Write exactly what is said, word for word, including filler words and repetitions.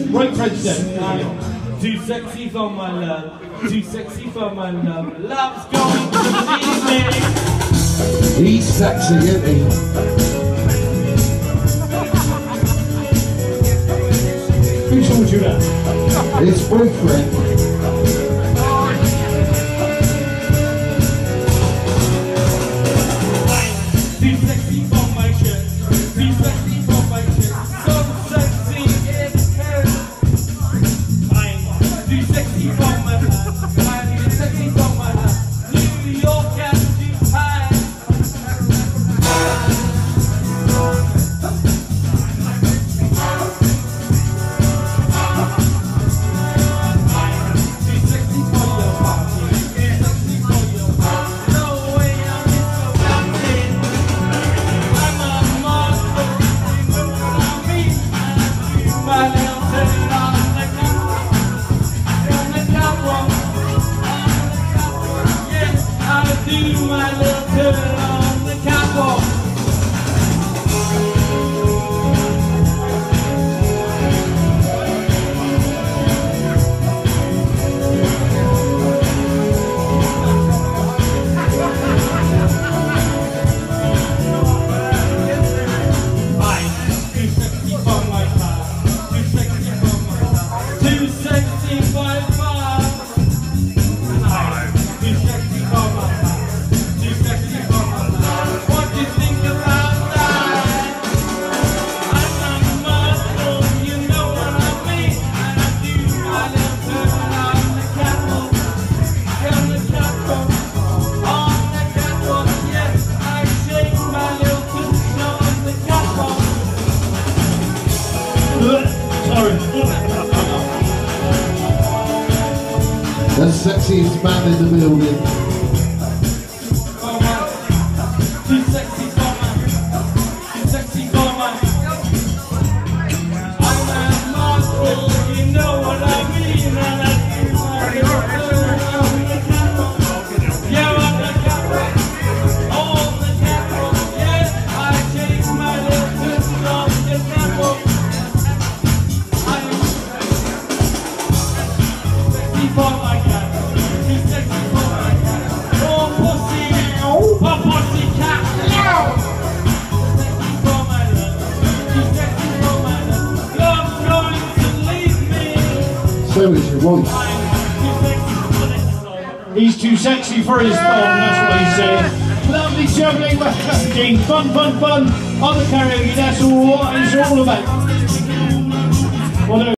Right French then. Too sexy for my love, too sexy for my love. Love's going to leave me. He's sexy, isn't he? Who told you that? His boyfriend. Too sexy for my shirt, too sexy for my shirt. So sexy in here. I'm too sexy for my love, I'm too sexy for my love. New York and Dubai. Too sexy for your party, too sexy for your party. No way I'm so wanted. I'm a monster, you know what I mean. My little turn on the catwalk, on the catwalk, on the catwalk. Yeah, I do my little turn on the catwalk. The sexiest man in the building. Too sexy for my, too sexy for my. I'm a monster, you know what I mean. And I do my little on the catwalk. Yeah, on the catwalk, on the catwalk. Yeah, I shake my little tits on the catwalk. I'm sexy for my cat. Too sexy for my cat. Oh, pussy, oh, pussy cat. Sexy for my love. Too sexy for my love. Love's going to leave me. So is your wife. He's too sexy for his phone, that's what he's saying. Lovely juggling West Coast, fun, fun, fun on the karaoke, that's all what it's all about. Well,